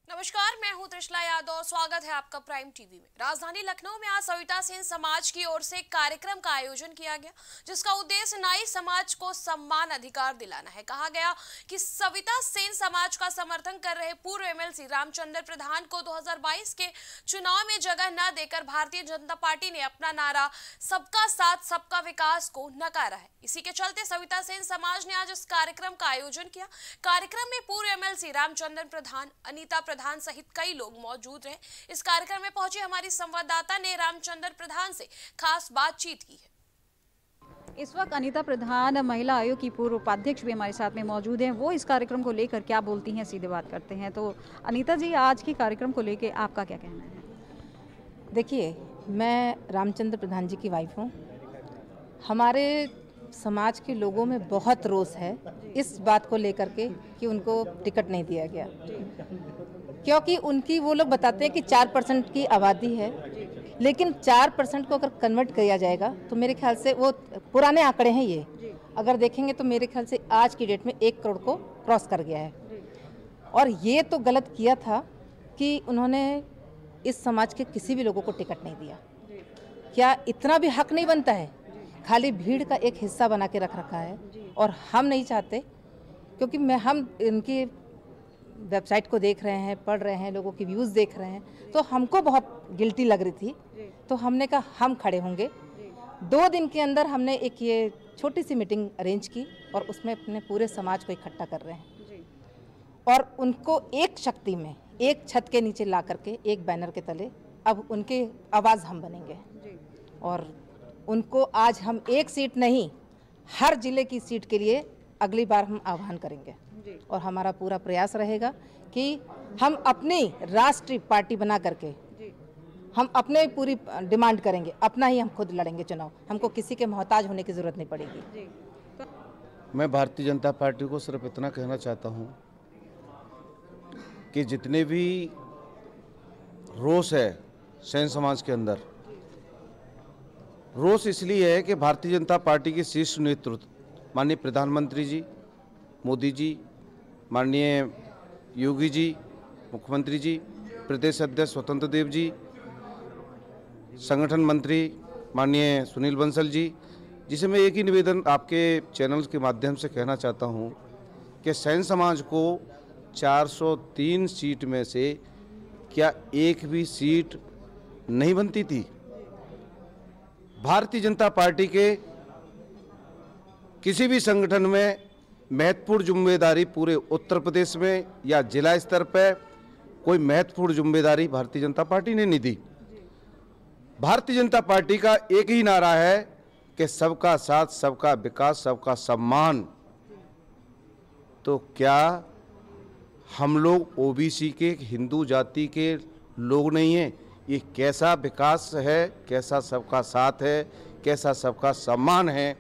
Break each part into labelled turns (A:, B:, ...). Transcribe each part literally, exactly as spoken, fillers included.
A: नमस्कार, मैं हूं त्रिशला यादव। स्वागत है आपका प्राइम टीवी में। राजधानी लखनऊ में आज सविता सेन समाज की ओर से एक कार्यक्रम का आयोजन किया गया, जिसका उद्देश्य नाई समाज को सम्मान अधिकार दिलाना है। कहा गया कि सविता सेन समाज का समर्थन कर रहे पूर्व एमएलसी रामचंद्र प्रधान को दो हज़ार बाईस के चुनाव में जगह न देकर भारतीय जनता पार्टी ने अपना नारा सबका साथ सबका विकास को नकारा है। इसी के चलते सविता सेन समाज ने आज इस कार्यक्रम का आयोजन किया। कार्यक्रम में पूर्व एमएलसी रामचंद्र प्रधान, अनीता प्रधान सहित कई लोग मौजूद रहे। इस कार्यक्रम में पहुंचे हमारी संवाददाता ने रामचंद्र प्रधान से खास बातचीत की है।
B: इस वक्त अनीता प्रधान महिला आयोग की पूर्व उपाध्यक्ष भी हमारे साथ में मौजूद हैं। वो इस कार्यक्रम को लेकर क्या बोलती हैं, सीधे बात करते हैं। तो अनीता जी, आज के कार्यक्रम को लेकर आपका क्या कहना है?
C: देखिए, मैं रामचंद्र प्रधान जी की वाइफ हूँ। हमारे समाज के लोगों में बहुत रोष है इस बात को लेकर के कि उनको टिकट नहीं दिया गया, क्योंकि उनकी वो लोग बताते हैं कि चार परसेंट की आबादी है, लेकिन चार परसेंट को अगर कन्वर्ट किया जाएगा तो मेरे ख्याल से वो पुराने आंकड़े हैं। ये अगर देखेंगे तो मेरे ख्याल से आज की डेट में एक करोड़ को क्रॉस कर गया है। और ये तो गलत किया था कि उन्होंने इस समाज के किसी भी लोगों को टिकट नहीं दिया। क्या इतना भी हक नहीं बनता है? खाली भीड़ का एक हिस्सा बना के रख रखा है। और हम नहीं चाहते, क्योंकि मैं हम इनकी वेबसाइट को देख रहे हैं, पढ़ रहे हैं, लोगों की व्यूज़ देख रहे हैं, तो हमको बहुत गिल्टी लग रही थी। तो हमने कहा हम खड़े होंगे। दो दिन के अंदर हमने एक ये छोटी सी मीटिंग अरेंज की और उसमें अपने पूरे समाज को इकट्ठा कर रहे हैं और उनको एक शक्ति में, एक छत के नीचे ला करके, एक बैनर के तले अब उनके आवाज़ हम बनेंगे। और उनको आज हम एक सीट नहीं, हर जिले की सीट के लिए अगली बार हम आह्वान करेंगे। और हमारा पूरा प्रयास रहेगा कि हम अपनी राष्ट्रीय पार्टी बना करके हम अपने पूरी डिमांड करेंगे, अपना ही हम खुद लड़ेंगे चुनाव। हमको किसी के मोहताज होने की जरूरत नहीं पड़ेगी।
D: मैं भारतीय जनता पार्टी को सिर्फ इतना कहना चाहता हूं कि जितने भी रोष है सेन समाज के अंदर, रोष इसलिए है कि भारतीय जनता पार्टी के शीर्ष नेतृत्व माननीय प्रधानमंत्री जी मोदी जी, माननीय योगी जी मुख्यमंत्री जी, प्रदेश अध्यक्ष स्वतंत्र देव जी, संगठन मंत्री माननीय सुनील बंसल जी, जिसे मैं एक ही निवेदन आपके चैनल के माध्यम से कहना चाहता हूं कि सेन समाज को चार सौ तीन सीट में से क्या एक भी सीट नहीं बनती थी? भारतीय जनता पार्टी के किसी भी संगठन में महत्वपूर्ण जिम्मेदारी पूरे उत्तर प्रदेश में या जिला स्तर पर कोई महत्वपूर्ण जिम्मेदारी भारतीय जनता पार्टी ने नहीं दी। भारतीय जनता पार्टी का एक ही नारा है कि सबका साथ, सबका विकास, सबका सम्मान। तो क्या हम लोग ओबीसी के, हिंदू जाति के लोग नहीं हैं? ये कैसा विकास है, कैसा सबका साथ है, कैसा सबका सम्मान है?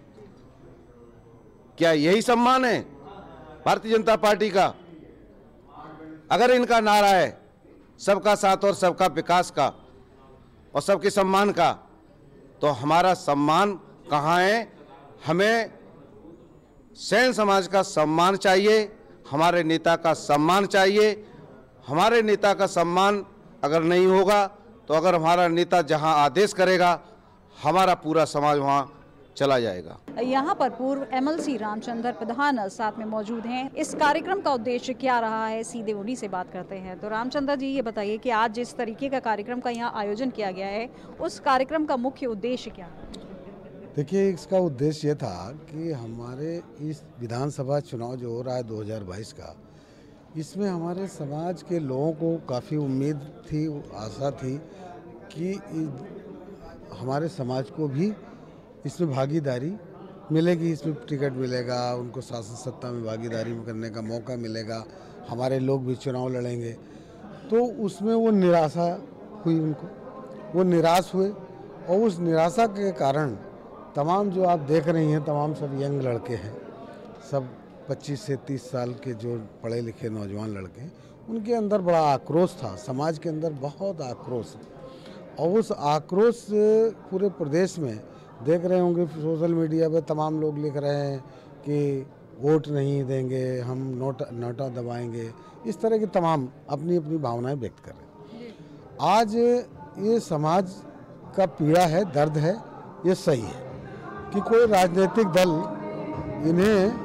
D: क्या यही सम्मान है भारतीय जनता पार्टी का? अगर इनका नारा है सबका साथ और सबका विकास का और सबके सम्मान का, तो हमारा सम्मान कहाँ है? हमें सेन समाज का सम्मान चाहिए, हमारे नेता का सम्मान चाहिए। हमारे नेता का सम्मान अगर नहीं होगा तो अगर हमारा नेता जहां आदेश करेगा, हमारा पूरा समाज वहां चला जाएगा।
B: यहाँ पर पूर्व एमएलसी रामचंद्र प्रधान साथ में मौजूद हैं। इस कार्यक्रम का उद्देश्य क्या रहा है, सीधे उन्हीं से बात करते हैं। तो रामचंद्र जी, ये बताइए कि आज जिस तरीके का कार्यक्रम का यहाँ आयोजन किया गया है, उस कार्यक्रम का मुख्य उद्देश्य क्या है?
E: देखिए, इसका उद्देश्य ये था कि हमारे इस विधानसभा चुनाव जो हो रहा है दो हज़ार बाईस का, इसमें हमारे समाज के लोगों को काफ़ी उम्मीद थी, आशा थी कि हमारे समाज को भी इसमें भागीदारी मिलेगी, इसमें टिकट मिलेगा, उनको शासन सत्ता में भागीदारी करने का मौका मिलेगा, हमारे लोग भी चुनाव लड़ेंगे। तो उसमें वो निराशा हुई, उनको वो निराश हुए। और उस निराशा के कारण तमाम जो आप देख रही हैं, तमाम सब यंग लड़के हैं, सब पच्चीस से तीस साल के जो पढ़े लिखे नौजवान लड़के, उनके अंदर बड़ा आक्रोश था, समाज के अंदर बहुत आक्रोश। और उस आक्रोश पूरे प्रदेश में देख रहे होंगे, सोशल मीडिया पे तमाम लोग लिख रहे हैं कि वोट नहीं देंगे, हम नोटा नोटा दबाएंगे, इस तरह की तमाम अपनी अपनी भावनाएं व्यक्त कर रहे हैं। आज ये समाज का पीड़ा है, दर्द है, ये सही है कि कोई राजनीतिक दल इन्हें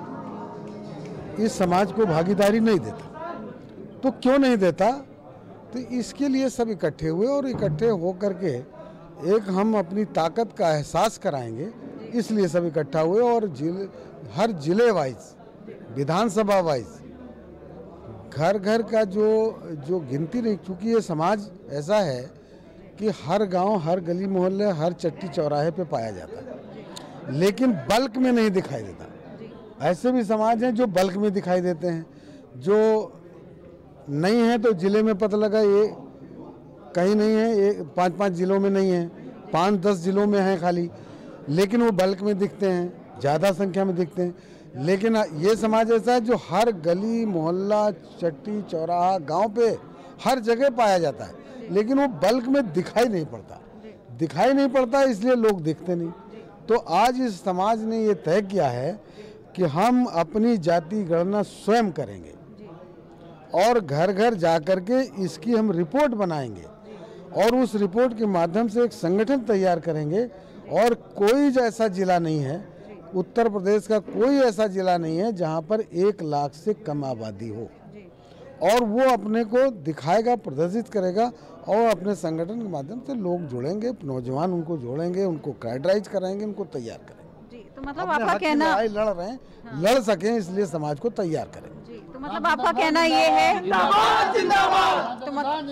E: इस समाज को भागीदारी नहीं देता। तो क्यों नहीं देता? तो इसके लिए सब इकट्ठे हुए और इकट्ठे हो करके एक हम अपनी ताकत का एहसास कराएंगे, इसलिए सब इकट्ठा हुए। और जिले, हर जिले वाइज, विधानसभा वाइज, घर घर का जो जो गिनती नहीं, क्योंकि ये समाज ऐसा है कि हर गांव, हर गली मोहल्ले, हर चट्टी चौराहे पे पाया जाता है, लेकिन बल्क में नहीं दिखाई देता। ऐसे भी समाज हैं जो बल्क में दिखाई देते हैं, जो नहीं है तो जिले में पता लगा ये कहीं नहीं है, ये पाँच पाँच जिलों में नहीं है, पाँच दस जिलों में है खाली, लेकिन वो बल्क में दिखते हैं, ज़्यादा संख्या में दिखते हैं। लेकिन ये समाज ऐसा है जो हर गली मोहल्ला, चट्टी चौराहा, गांव पे हर जगह पाया जाता है, लेकिन वो बल्क में दिखाई नहीं पड़ता। दिखाई नहीं पड़ता इसलिए लोग दिखते नहीं। तो आज इस समाज ने ये तय किया है कि हम अपनी जाति गणना स्वयं करेंगे और घर घर जा कर के इसकी हम रिपोर्ट बनाएंगे और उस रिपोर्ट के माध्यम से एक संगठन तैयार करेंगे। और कोई ऐसा जिला नहीं है, उत्तर प्रदेश का कोई ऐसा जिला नहीं है जहां पर एक लाख से कम आबादी हो, और वो अपने को दिखाएगा, प्रदर्शित करेगा और अपने संगठन के माध्यम से लोग जुड़ेंगे, नौजवान उनको जोड़ेंगे, उनको कैडराइज कराएंगे, उनको तैयार करेंगे।
B: जी, तो मतलब आपका कहना,
E: लड़ रहे हैं, हाँ। लड़ सकें इसलिए समाज को तैयार करें।
B: जी, तो मतलब आपका कहना ये है, तो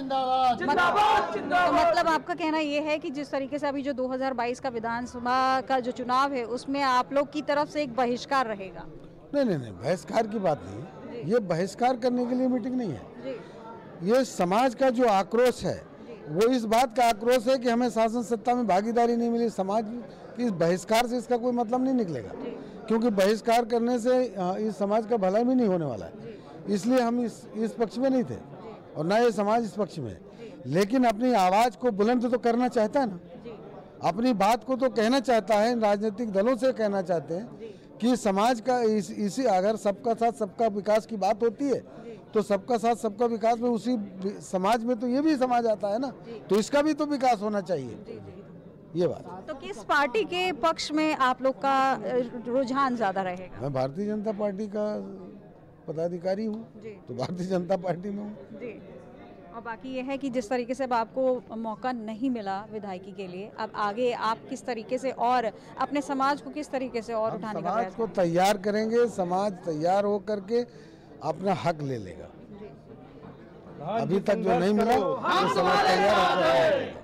B: मतलब आपका कहना ये है कि जिस तरीके से अभी जो दो हज़ार बाईस का विधानसभा का जो चुनाव है उसमें आप लोग की तरफ से एक बहिष्कार रहेगा?
E: नहीं नहीं नहीं, बहिष्कार की बात नहीं, ये बहिष्कार करने के लिए मीटिंग नहीं है। ये समाज का जो आक्रोश है वो इस बात का आक्रोश है कि हमें शासन सत्ता में भागीदारी नहीं मिली। समाज की बहिष्कार से इसका कोई मतलब नहीं निकलेगा, क्योंकि बहिष्कार करने से इस समाज का भला भी नहीं होने वाला है। इसलिए हम इस इस पक्ष में नहीं थे और ना ये समाज इस पक्ष में है। लेकिन अपनी आवाज़ को बुलंद तो करना चाहता है ना, अपनी बात को तो कहना चाहता है। राजनीतिक दलों से कहना चाहते हैं कि समाज का इस, इसी अगर सबका साथ सबका विकास की बात होती है तो सबका साथ सबका विकास में उसी समाज में तो ये भी समाज आता है ना, तो इसका भी तो विकास होना चाहिए। ये बात।
B: तो किस पार्टी के पक्ष में आप लोग का रुझान ज्यादा रहेगा?
E: मैं भारतीय जनता पार्टी का पदाधिकारी हूँ, तो भारतीय जनता पार्टी में हूँ
B: जी। और बाकी ये है कि जिस तरीके से अब आपको मौका नहीं मिला विधायकी के लिए, अब आगे आप किस तरीके से और अपने समाज को किस तरीके से और उठाने का
E: समाज को तैयार करेंगे। समाज तैयार हो करके अपना हक ले लेगा। अभी तक जो नहीं मिला तो समाज तैयार।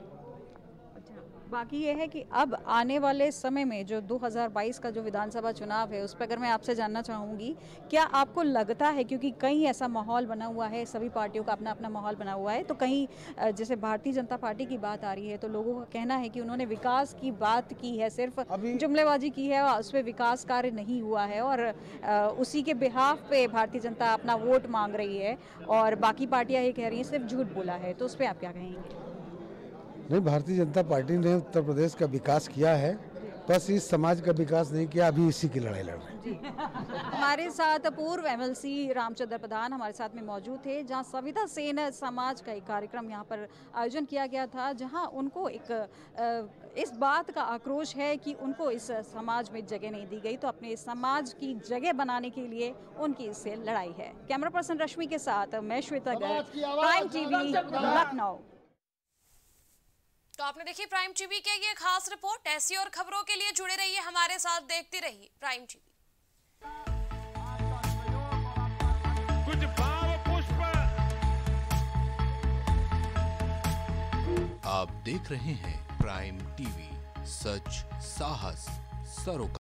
B: बाकी ये है कि अब आने वाले समय में जो दो हज़ार बाईस का जो विधानसभा चुनाव है उस पर अगर मैं आपसे जानना चाहूँगी, क्या आपको लगता है, क्योंकि कहीं ऐसा माहौल बना हुआ है, सभी पार्टियों का अपना अपना माहौल बना हुआ है, तो कहीं जैसे भारतीय जनता पार्टी की बात आ रही है तो लोगों का कहना है कि उन्होंने विकास की बात की है, सिर्फ जुमलेबाजी की है, उस पर विकास कार्य नहीं हुआ है और उसी के बिहाफ पे भारतीय जनता अपना वोट मांग रही है और बाकी पार्टियाँ ये कह रही हैं सिर्फ झूठ बोला है, तो उस पर आप क्या कहेंगे?
E: नहीं, भारतीय जनता पार्टी ने उत्तर प्रदेश का विकास किया है, बस इस समाज का विकास नहीं किया। अभी इसी की लड़ाई लड़ रहे हैं।
B: हमारे साथ पूर्व एमएलसी रामचंद्र प्रधान हमारे साथ में मौजूद थे, जहां सविता सेन समाज का एक कार्यक्रम यहां पर आयोजन किया गया था, जहां उनको एक इस बात का आक्रोश है कि उनको इस समाज में जगह नहीं दी गई, तो अपने समाज की जगह बनाने के लिए उनकी इससे लड़ाई है। कैमरा पर्सन रश्मि के साथ मैं श्वेता गर्ग, प्राइम टीवी, लखनऊ।
A: तो आपने देखी प्राइम टीवी के ये खास रिपोर्ट। ऐसी और खबरों के लिए जुड़े रहिए हमारे साथ, देखते रहिए प्राइम टीवी।
F: कुछ भाव पुष्प।
G: आप देख रहे हैं प्राइम टीवी, सच साहस सरोकार।